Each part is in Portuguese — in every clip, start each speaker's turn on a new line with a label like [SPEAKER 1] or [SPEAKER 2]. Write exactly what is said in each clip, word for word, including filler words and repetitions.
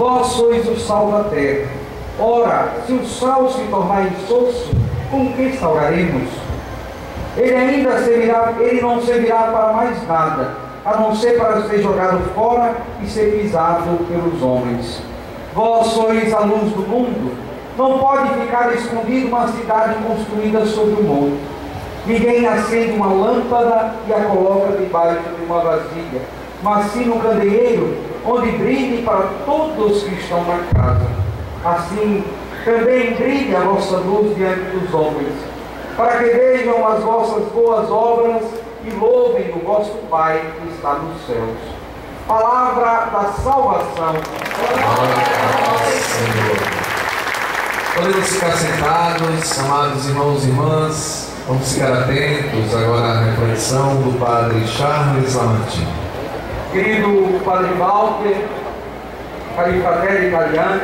[SPEAKER 1] Vós sois o sal da terra. Ora, se o sal se tornar insosso, com que salgaremos? Ele ainda servirá, ele não servirá para mais nada, a não ser para ser jogado fora e ser pisado pelos homens. Vós sois a luz do mundo. Não pode ficar escondida uma cidade construída sobre o monte. Ninguém acende uma lâmpada e a coloca debaixo de uma vasilha, mas sim no candeeiro, onde brilhe para todos que estão na casa. Assim também brilhe a vossa luz diante dos homens, para que vejam as vossas boas obras e louvem o vosso Pai que está nos céus. Palavra da salvação.
[SPEAKER 2] Podemos ficar sentados, amados irmãos e irmãs. Vamos ficar atentos agora à reflexão do Padre Charles Lamartine.
[SPEAKER 1] Querido Padre Walter, cari fratelli italiani,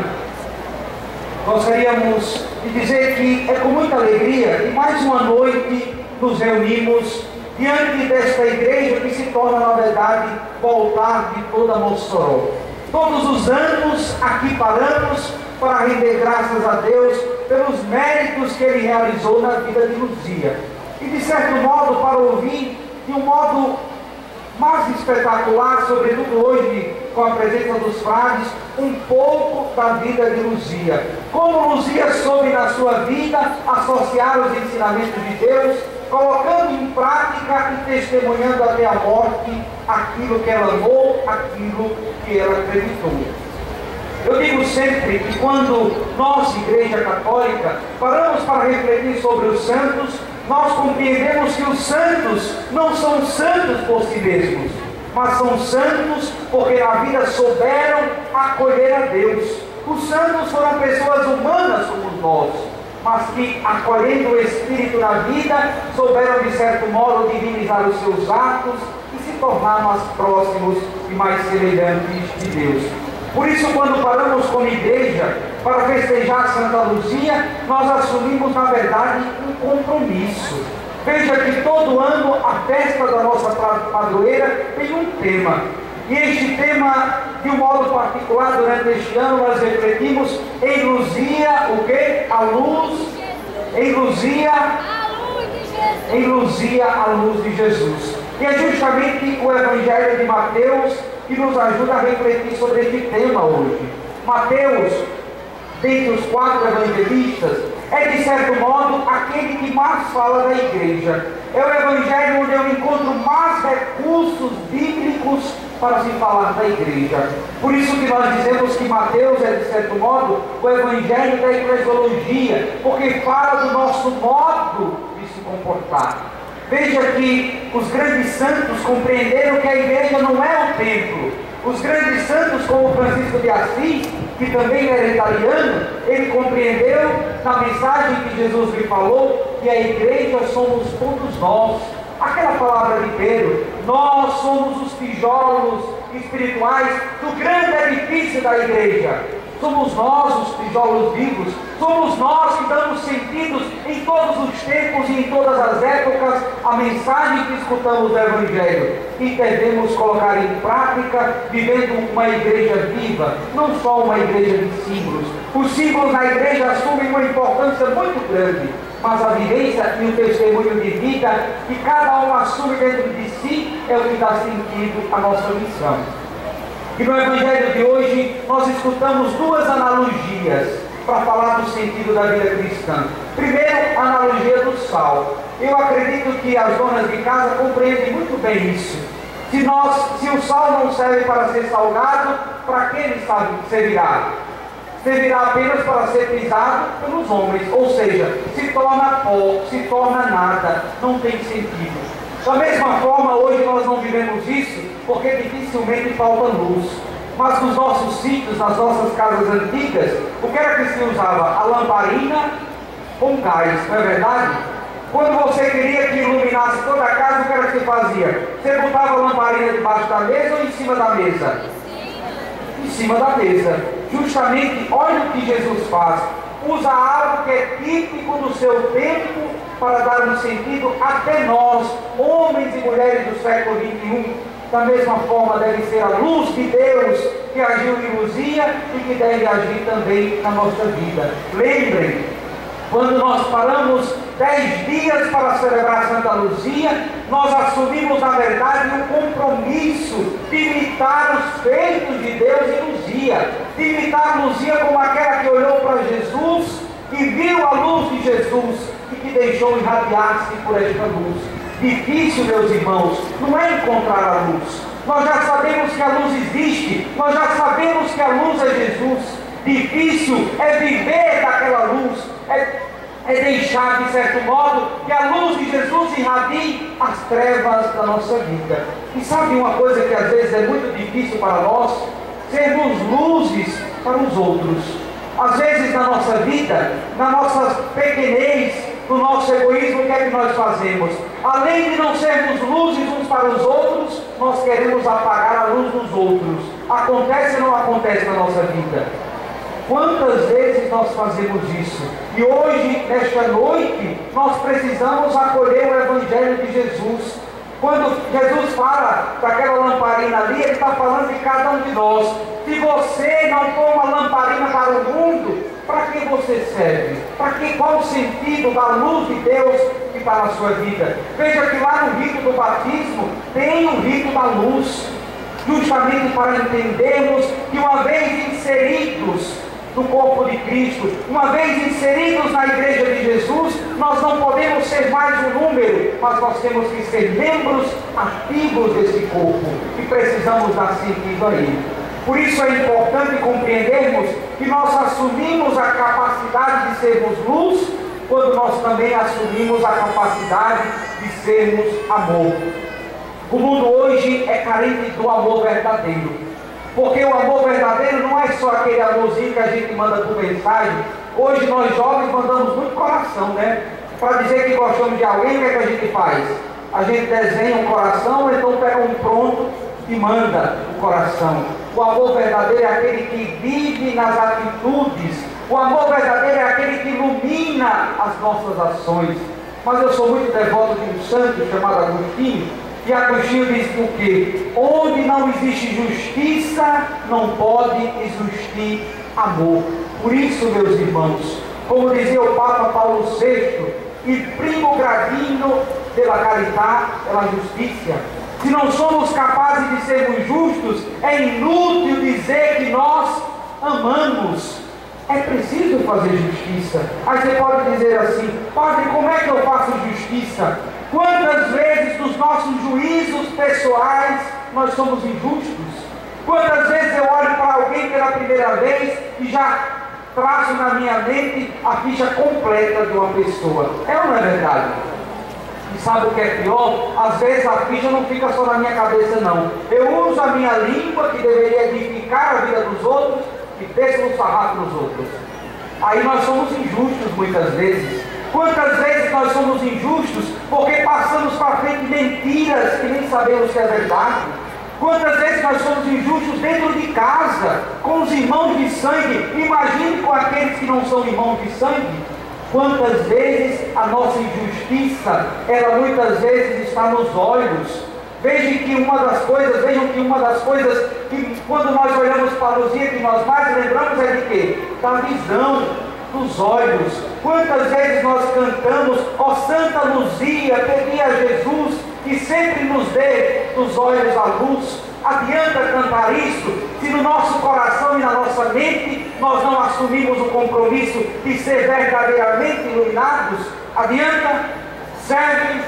[SPEAKER 1] gostaríamos de dizer que é com muita alegria que mais uma noite nos reunimos diante desta igreja que se torna, na verdade, o altar de toda Mossoró. Todos os anos aqui paramos para render graças a Deus pelos méritos que Ele realizou na vida de Luzia. E, de certo modo, para ouvir de um modo mais espetacular, sobretudo hoje, com a presença dos frades, um pouco da vida de Luzia. Como Luzia soube na sua vida associar os ensinamentos de Deus, colocando em prática e testemunhando até a morte aquilo que ela amou, aquilo que ela acreditou. Eu digo sempre que quando nós, Igreja Católica, paramos para refletir sobre os santos, nós compreendemos que os santos não são santos por si mesmos, mas são santos porque na vida souberam acolher a Deus. Os santos foram pessoas humanas como nós, mas que, acolhendo o Espírito na vida, souberam de certo modo divinizar os seus atos e se tornar mais próximos e mais semelhantes de Deus. Por isso, quando paramos como igreja para festejar Santa Luzia, nós assumimos, na verdade, um compromisso. Veja que todo ano a festa da nossa padroeira tem um tema. E este tema, de um modo particular, durante este ano, nós refletimos em Luzia, o quê? A luz, em Luzia, em Luzia, a luz de Jesus. E é justamente o Evangelho de Mateus que nos ajuda a refletir sobre este tema hoje. Mateus, dentre os quatro evangelistas, é de certo modo aquele que mais fala da igreja. É o Evangelho onde eu encontro mais recursos bíblicos para se falar da igreja. Por isso que nós dizemos que Mateus é, de certo modo, o Evangelho da eclesiologia, porque fala do nosso modo de se comportar. Veja que os grandes santos compreenderam que a igreja não é o templo. Os grandes santos, como Francisco de Assis, que também era italiano, ele compreendeu na mensagem que Jesus lhe falou que a igreja somos todos nós. Aquela palavra de Pedro, nós somos os tijolos espirituais do grande edifício da igreja. Somos nós os tijolos vivos, somos nós que damos sentidos em todos os tempos e em todas as épocas a mensagem que escutamos do Evangelho. E devemos colocar em prática, vivendo uma igreja viva, não só uma igreja de símbolos. Os símbolos na igreja assumem uma importância muito grande, mas a vivência e o testemunho de vida que cada um assume dentro de si é o que dá sentido à nossa missão. E no Evangelho de hoje nós escutamos duas analogias para falar do sentido da vida cristã. Primeiro, a analogia do sal. Eu acredito que as donas de casa compreendem muito bem isso. Se, nós, se o sal não serve para ser salgado, para que ele servirá? Servirá apenas para ser pisado pelos homens, ou seja, se torna pó, se torna nada, não tem sentido. Da mesma forma, hoje nós não vivemos isso porque dificilmente falta luz. Mas nos nossos sítios, nas nossas casas antigas, o que era que se usava? A lamparina com gás, não é verdade? Quando você queria que iluminasse toda a casa, o que era que se fazia? Você botava a lamparina debaixo da mesa ou em cima da mesa? Em cima da mesa. Justamente, olha o que Jesus faz. Usa algo que é típico do seu tempo para dar um sentido até nós, homens e mulheres do século vinte e um. Da mesma forma deve ser a luz de Deus que agiu em Luzia e que deve agir também na nossa vida. Lembrem, quando nós paramos dez dias para celebrar Santa Luzia, nós assumimos, na verdade, um compromisso de imitar os feitos de Deus em Luzia, de imitar Luzia como aquela que olhou para Jesus e viu a luz de Jesus e que deixou irradiar-se por esta luz. Difícil, meus irmãos, não é encontrar a luz. Nós já sabemos que a luz existe, nós já sabemos que a luz é Jesus. Difícil é viver daquela luz, é, é deixar, de certo modo, que a luz de Jesus irradie as trevas da nossa vida. E sabe uma coisa que às vezes é muito difícil para nós? Sermos luzes para os outros. Às vezes na nossa vida, na nossa pequenez, no nosso egoísmo, o que é que nós fazemos? Além de não sermos luzes uns para os outros, nós queremos apagar a luz dos outros. Acontece ou não acontece na nossa vida? Quantas vezes nós fazemos isso? E hoje, nesta noite, nós precisamos acolher o Evangelho de Jesus. Quando Jesus fala daquela lamparina ali, Ele está falando de cada um de nós. Se você não for uma lamparina para o mundo, para que você serve? Para que, qual o sentido da luz de Deus que está na sua vida? Veja que lá no rito do batismo tem o rito da luz, justamente para entendermos que uma vez inseridos no corpo de Cristo, uma vez inseridos na igreja de Jesus, nós não podemos ser mais um número, mas nós temos que ser membros ativos desse corpo e precisamos dar sentido a ele. Por isso é importante compreendermos que nós assumimos a capacidade de sermos luz, quando nós também assumimos a capacidade de sermos amor. O mundo hoje é carente do amor verdadeiro. Porque o amor verdadeiro não é só aquele amorzinho que a gente manda por mensagem. Hoje nós jovens mandamos muito coração, né? Para dizer que gostamos de alguém, o que é que a gente faz? A gente desenha um coração, ou então pega um pronto e manda o coração. O amor verdadeiro é aquele que vive nas atitudes. O amor verdadeiro é aquele que ilumina as nossas ações. Mas eu sou muito devoto de um santo chamado Agostinho. E Agostinho diz o quê? Onde não existe justiça, não pode existir amor. Por isso, meus irmãos, como dizia o Papa Paulo sexto, il primo gradino della carità é a justiça. Se não somos capazes de sermos justos, é inútil dizer que nós amamos. É preciso fazer justiça. Aí você pode dizer assim: padre, como é que eu faço justiça? Quantas vezes nos nossos juízos pessoais nós somos injustos? Quantas vezes eu olho para alguém pela primeira vez e já traço na minha mente a ficha completa de uma pessoa? É ou não é verdade? E sabe o que é pior? Às vezes a ficha não fica só na minha cabeça, não. Eu uso a minha língua, que deveria edificar a vida dos outros, e desço no sarrafo dos outros. Aí nós somos injustos muitas vezes. Quantas vezes nós somos injustos porque passamos para frente mentiras que nem sabemos que é verdade? Quantas vezes nós somos injustos dentro de casa, com os irmãos de sangue? Imagine com aqueles que não são irmãos de sangue. Quantas vezes a nossa injustiça, ela muitas vezes está nos olhos. Vejam que uma das coisas, vejam que uma das coisas que quando nós olhamos para a Luzia, que nós mais lembramos é de quê? Da visão, dos olhos. Quantas vezes nós cantamos: ó Santa Luzia, pedi a Jesus que sempre nos dê dos olhos a luz. Adianta cantar isso se no nosso coração e na nossa mente nós não assumimos o compromisso de ser verdadeiramente iluminados? Adianta? Serve.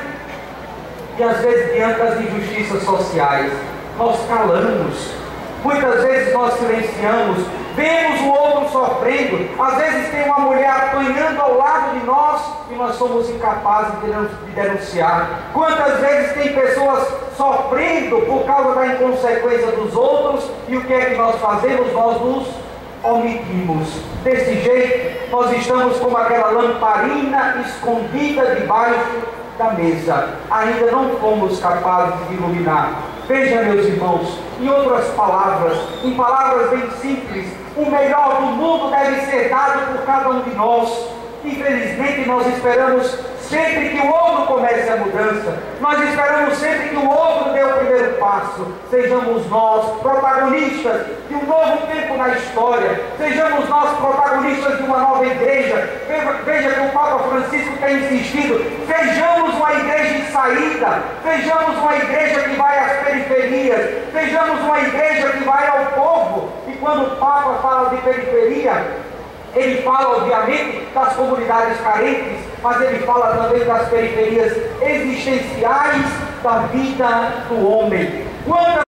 [SPEAKER 1] E às vezes, diante das injustiças sociais, nós calamos. Muitas vezes nós silenciamos, vemos o outro sofrendo. Às vezes tem uma mulher apanhando ao lado de nós e nós somos incapazes de denunciar. Quantas vezes tem pessoas sofrendo por causa da inconsequência dos outros e o que é que nós fazemos? Nós nos omitimos. Desse jeito, nós estamos como aquela lamparina escondida debaixo da mesa. Ainda não fomos capazes de iluminar. Veja, meus irmãos, em outras palavras, em palavras bem simples, o melhor do mundo deve ser dado por cada um de nós. Infelizmente, nós esperamos sempre que o outro comece a mudança. Nós esperamos sempre que o outro dê o primeiro passo. Sejamos nós protagonistas de um novo tempo na história. Sejamos nós protagonistas de uma nova igreja. Veja, veja que o Papa Francisco tem insistido. Sejamos uma igreja de saída. Sejamos uma igreja que vai às periferias. Sejamos uma igreja que vai ao povo. E quando o Papa fala de periferia, ele fala, obviamente, das comunidades carentes, mas ele fala também das periferias existenciais da vida do homem. Quantas